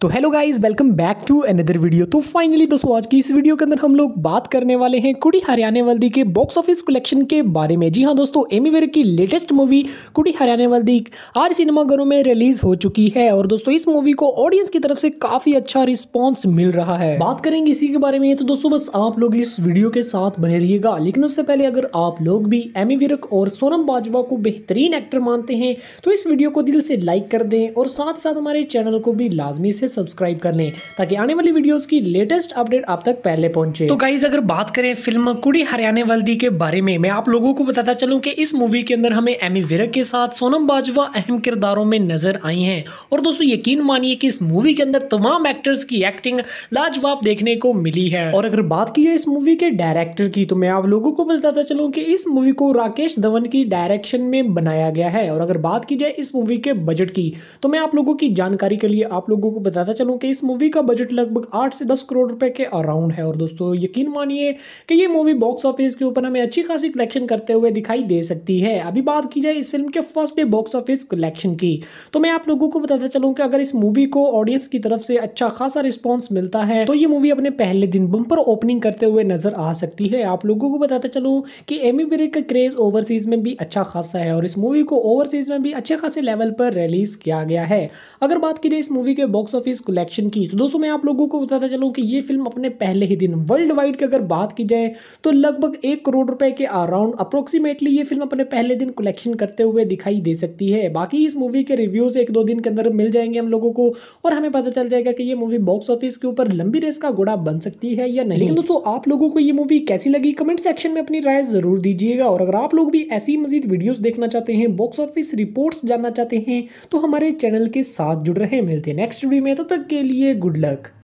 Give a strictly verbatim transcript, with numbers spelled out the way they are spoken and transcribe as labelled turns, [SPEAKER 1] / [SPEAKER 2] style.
[SPEAKER 1] तो hello guys, welcome back to another video. तो finally दोस्तों आज की इस वीडियो के अंदर हम लोग बात करने वाले हैं कुड़ी हरियाणे वाल्दी के बॉक्स ऑफिस कलेक्शन के बारे में। जी हाँ दोस्तों, एमी विर्क की लेटेस्ट मूवी कुड़ी हरियाणे वाल्दी आज सिनेमाघरों में रिलीज हो चुकी है और दोस्तों इस मूवी को ऑडियंस की तरफ से काफी अच्छा रिस्पॉन्स मिल रहा है। बात करेंगे इसी के बारे में, तो दोस्तों बस आप लोग इस वीडियो के साथ बने रहिएगा। लेकिन उससे पहले अगर आप लोग भी एमी विर्क और सोनम बाजवा को बेहतरीन एक्टर मानते हैं तो इस वीडियो को दिल से लाइक कर दें और साथ साथ हमारे चैनल को भी लाजमी से सब्सक्राइब कर लें ताकि आने वाली वीडियोस की लेटेस्ट अपडेट आप तक पहले पहुंचे। तो गाइस अगर बात करें फिल्म कुड़ी हरियाणे वाल्दी के बारे में, मैं आप लोगों को बताता चलूं कि इस मूवी के अंदर हमें एमी विर्क के साथ सोनम बाजवा अहम किरदारों में नजर आई हैं और दोस्तों यकीन मानिए कि इस मूवी के अंदर तमाम एक्टर्स की एक्टिंग लाजवाब देखने को मिली है। और अगर बात की जाए इस मूवी के डायरेक्टर की, तो मैं आप लोगों को बताता चलूं कि इस मूवी को राकेश धवन की डायरेक्शन में बनाया गया है। और अगर बात की जाए इस मूवी के बजट की, तो मैं आप लोगों की जानकारी के लिए आप लोगों को बताता चलूं कि इस मूवी का बजट लगभग आठ से दस करोड़ रुपए के अराउंड है। और दोस्तों यकीन मानिए कि ये मूवी बॉक्स ऑफिस के ऊपर हमें अच्छी खासी कलेक्शन करते हुए दिखाई दे सकती है। अभी बात की जाए इस फिल्म के first day box office collection की, तो मैं आप लोगों को बताता चलूं कि अगर इस मूवी को ऑडियंस की तरफ से अच्छा खासा रिस्पॉन्स मिलता है तो ये मूवी अपने पहले दिन बम्पर ओपनिंग करते हुए नजर आ सकती है। आप लोगों को बताता चलूं कि एमी विर्क का क्रेज ओवरसीज में भी अच्छा खासा है और इस मूवी को ओवरसीज में भी अच्छे खासे लेवल पर रिलीज किया गया है। अगर बात की जाए इस मूवी के बॉक्स ऑफिस कलेक्शन की, तो दोस्तों मैं आप लोगों को बताता चलूं कि ये फिल्म अपने पहले ही दिन वर्ल्ड वाइड की अगर बात की जाए तो लगभग एक करोड़ रुपए के अराउंड अप्रोक्सीमेटली ये फिल्म अपने पहले दिन कलेक्शन करते हुए दिखाई दे सकती है। बाकी इस मूवी के रिव्यूज एक दो दिन के अंदर मिल जाएंगे हम लोगों को और हमें पता चल जाएगा कि ये मूवी बॉक्स ऑफिस के ऊपर लंबी रेस का घोड़ा बन सकती है या नहीं। लेकिन दोस्तों आप लोगों को ये मूवी कैसी लगी कमेंट सेक्शन में अपनी राय जरूर दीजिएगा। और अगर आप लोग भी ऐसी मजीद वीडियोस देखना चाहते हैं, बॉक्स ऑफिस रिपोर्ट्स जानना चाहते हैं, तो हमारे चैनल के साथ जुड़ रहे। मिलते हैं नेक्स्ट वीडियो में, तब तक के लिए गुड लक।